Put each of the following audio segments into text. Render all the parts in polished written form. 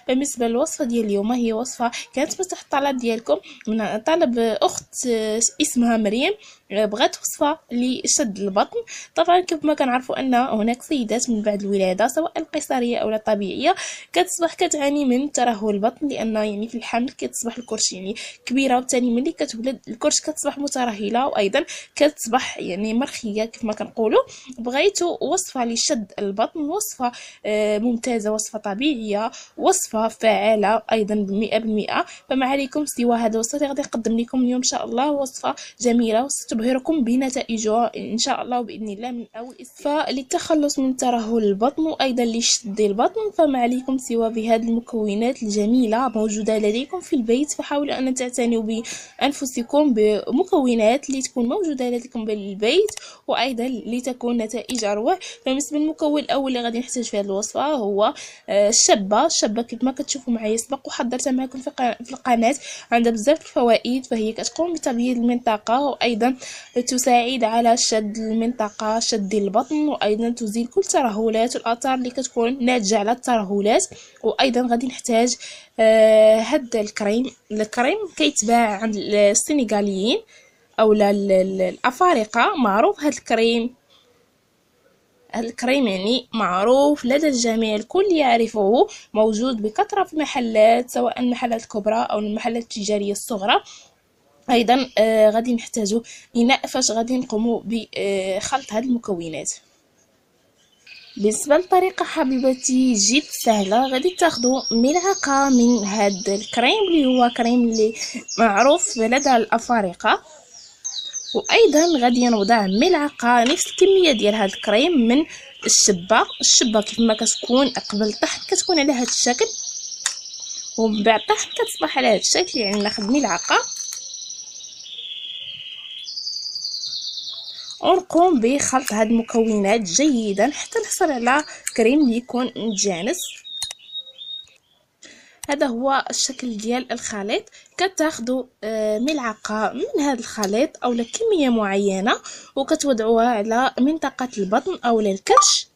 بالنسبه للوصفه ديال اليوم، هي وصفه كانت مسح الطلب ديالكم من طلب اخت اسمها مريم، بغات وصفه لشد البطن. طبعا كيف ما كنعرفوا ان هناك سيدات من بعد الولاده سواء القيصريه او الطبيعيه كتصبح كتعاني من ترهل البطن، لان يعني في الحمل كتصبح الكرش يعني كبيره، وبالتالي ملي كتولد الكرش كتصبح مترهله، وايضا كتصبح يعني مرخيه كيف ما كنقولوا. بغيتوا وصفه لشد البطن، وصفه ممتازه، وصفه طبيعيه، وصفه فعاله ايضا ب100%. فما عليكم سوى هذا الوصفه اللي غادي نقدم لكم اليوم ان شاء الله، وصفه جميله وستبهركم بنتائجها ان شاء الله وباذن الله من اول فللتخلص من ترهل البطن وايضا لشد البطن فما عليكم سوى بهذه المكونات الجميله موجوده لديكم في البيت. فحاولوا ان تعتنوا بانفسكم بمكونات اللي تكون موجوده لديكم بالبيت وايضا لتكون نتائج اروع. فبالنسبه للمكون الاول اللي غادي نحتاج في هذه الوصفه هو الشابه كيف ما كتشوفوا معايا سبق وحضرتها معكم في القناه. عندها بزاف الفوائد، فهي كتقوم بتبييض المنطقه وايضا تساعد على شد المنطقه، شد البطن، وايضا تزيل كل الترهلات والاثار اللي كتكون ناتجه على الترهلات. وايضا غادي نحتاج هذا الكريم كيتباع عند السنغاليين او الافارقه، معروف هذا الكريم يعني معروف لدى الجميع، الكل يعرفه، موجود بكثرة في المحلات سواء المحلات الكبرى أو المحلات التجارية الصغرى. أيضا غادي نحتاجو إناء فاش غادي نقومو بخلط هاد المكونات. بالنسبه للطريقه حبيبتي جد سهله، غادي تاخذوا ملعقه من هاد الكريم اللي هو كريم اللي معروف لدى الافارقه، وايضا غادي نوضع ملعقه نفس الكميه ديال هذا الكريم من الشبه كيف ما كتكون قبل الطحن كتكون على هذا الشكل، ومن بعد الطحن كتصبح على هذا الشكل. يعني ناخذ ملعقه ونقوم بخلط هاد المكونات جيدا حتى نحصل على كريم اللي يكون متجانس. هذا هو الشكل ديال الخليط. كتاخذوا ملعقه من هذا الخليط او كميه معينه وكتوضعوها على منطقه البطن او الكرش،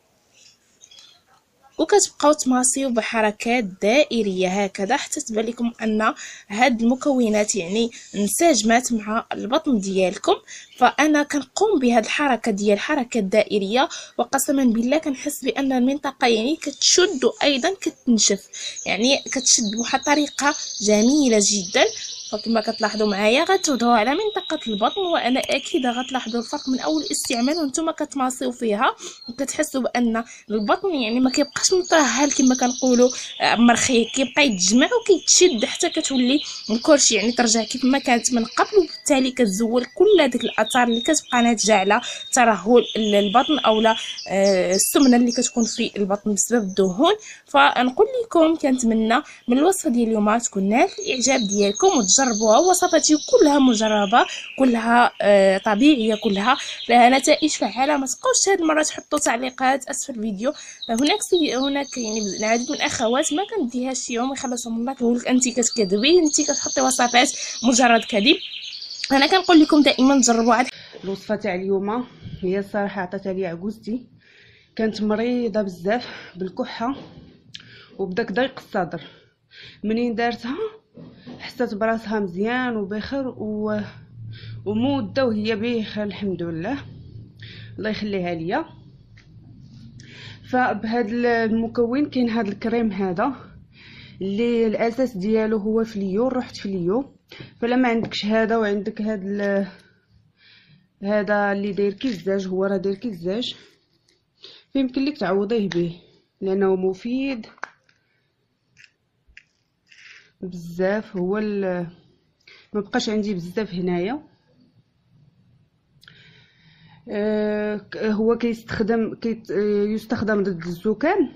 وكتبقاو تماسيو بحركات دائريه هكذا حتى تبان لكم ان هاد المكونات يعني انسجمات مع البطن ديالكم. فانا كنقوم بهاد الحركه ديال حركات دائريه، وقسما بالله كنحس بان المنطقه يعني كتشد وايضا كتنشف، يعني كتشد بواحد الطريقه جميله جدا. فكما كتلاحظوا معايا غتوضعوا على منطقه البطن، وانا اكيده غتلاحظوا الفرق من اول الاستعمال وانتم كتماصيو فيها، وكتحسوا بان البطن يعني ما كيبقاش مترهل كما كنقولوا مرخي، كيبقى يتجمع وكيتشد حتى كتولي الكرش يعني ترجع كيف ما كانت من قبل، وبالتالي كتزول كل ديك الاثار اللي كتبقى ناتجه على ترهل البطن او السمنه اللي كتكون في البطن بسبب الدهون. فنقول لكم كنتمنى من الوصفه ديال اليوم تكون نال الاعجاب ديالكم وتجربوها. وصفاتي كلها مجربه، كلها طبيعيه، كلها لها نتائج فعاله. ما تبقاوش هاد المره تحطوا تعليقات اسفل الفيديو. هناك يعني العديد من الاخوات ما كنديهاش يوم يخلصهم الله كيقولك انت كتكذبي، انت كتحطي وصفات مجرد كذب. انا كنقول لكم دائما جربوا الوصفه تاع اليوم. هي الصراحه عطاتها لي عجوزتي، كانت مريضه بزاف بالكحه وبداك ضيق الصدر. منين دارتها حسيت براسها مزيان وبخير ومده وهي بخير الحمد لله، الله يخليها ليا. فبهذا المكون كاين هذا الكريم هذا اللي الاساس ديالو هو فليو، رحت فليو. فلا ما عندكش هذا وعندك هذا اللي داير كيزاج، هو راه داير كيزاج، فيمكن لك تعوضيه به لانه مفيد بزاف. هو ما بقاش عندي بزاف هنايا. هو يستخدم ضد الزكام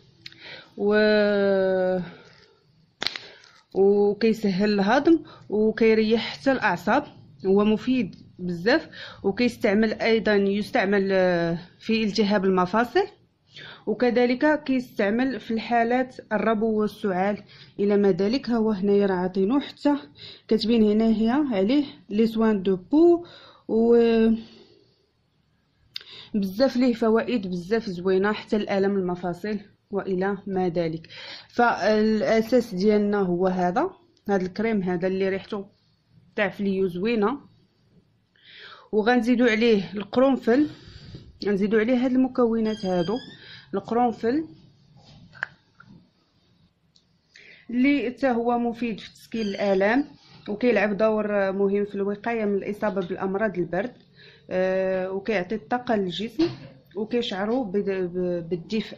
وكيسهل الهضم وكيريح حتى الاعصاب. هو مفيد بزاف، وكيستعمل ايضا يستعمل في التهاب المفاصل، وكذلك كيستعمل في الحالات الربو والسعال الى ما ذلك. ها هو هنايا راه عاطينوه حتى كاتبين هنايا عليه لي سوان دو بو، و بزاف ليه فوائد بزاف زوينه حتى الالم المفاصل والى ما ذلك. فالاساس ديالنا هو هذا الكريم هذا اللي ريحته تاع فليو زوينه، وغنزيدو عليه القرنفل، غنزيدو عليه هاد المكونات هادو. القرنفل اللي حتى هو مفيد في تسكين الالام وكيلعب دور مهم في الوقايه من الاصابه بالامراض البرد، وكيعطي الطاقه للجسم وكيشعروا بالدفء.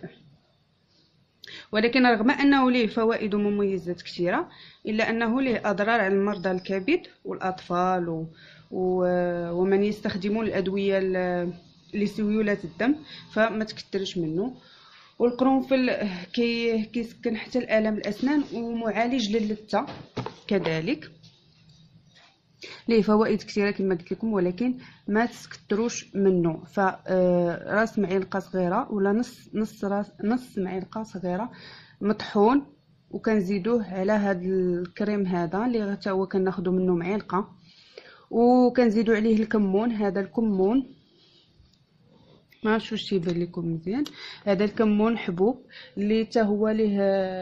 ولكن رغم انه ليه فوائد ومميزات كثيره الا انه ليه اضرار على المرضى الكبد والاطفال ومن يستخدمون الادويه لسيوله الدم، فما تكثرش منه. والقرنفل كيسكن حتى الالم الاسنان ومعالج للثه كذلك، ليه فوائد كثيره كما قلت لكم، ولكن ما تكثروش منه. فراس معلقه صغيره ولا نص معلقه صغيره مطحون، وكنزيدوه على هذا الكريم هذا اللي حتى هو كناخذوا منه معلقه، وكنزيدوا عليه الكمون. هذا الكمون ما عرفتش واش تيبان لكم مزيان، هذا الكمون حبوب اللي حتى هو ليه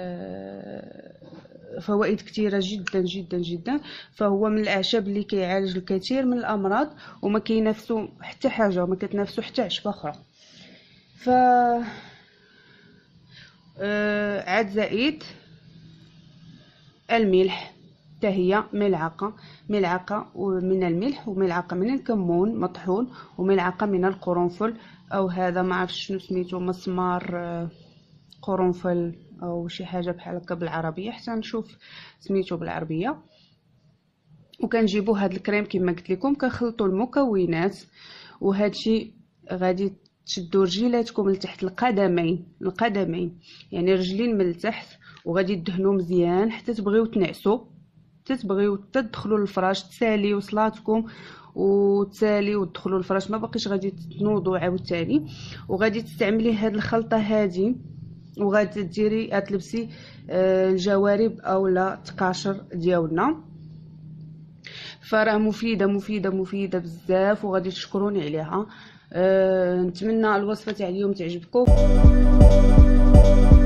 فوائد كثيره جدا جدا جدا. فهو من الاعشاب اللي كيعالج الكثير من الامراض وما كينافسوا حتى حاجه وما كتنافسوا حتى عشبه اخرى. ف عاد زائد الملح، حتى هي ملعقه من الملح وملعقه من الكمون مطحون وملعقه من القرنفل، او هذا ما عرفتش شنو سميتو، مسمار قرنفل او شي حاجه بحال هكا بالعربيه، حتى نشوف سميتو بالعربيه. وكنجيبو هاد الكريم كما قلت لكم، كنخلطوا المكونات، وهذا الشيء غادي تشدوا رجيلاتكم لتحت القدمين يعني رجلين من التحت، وغادي تدهنوا مزيان حتى تبغيو تنعسوا، تبغيو تدخلوا للفراش، تساليو صلاتكم وتساليو وتدخلوا للفراش، ما باقيش غادي تنوضوا عاوتاني. وغادي تستعملي هاد الخلطه هذه، وغادي تديري غتلبسي الجوارب اولا التقاشر ديالنا. فراه مفيده بزاف، وغادي تشكروني عليها. نتمنى الوصفه تاع اليوم تعجبكم.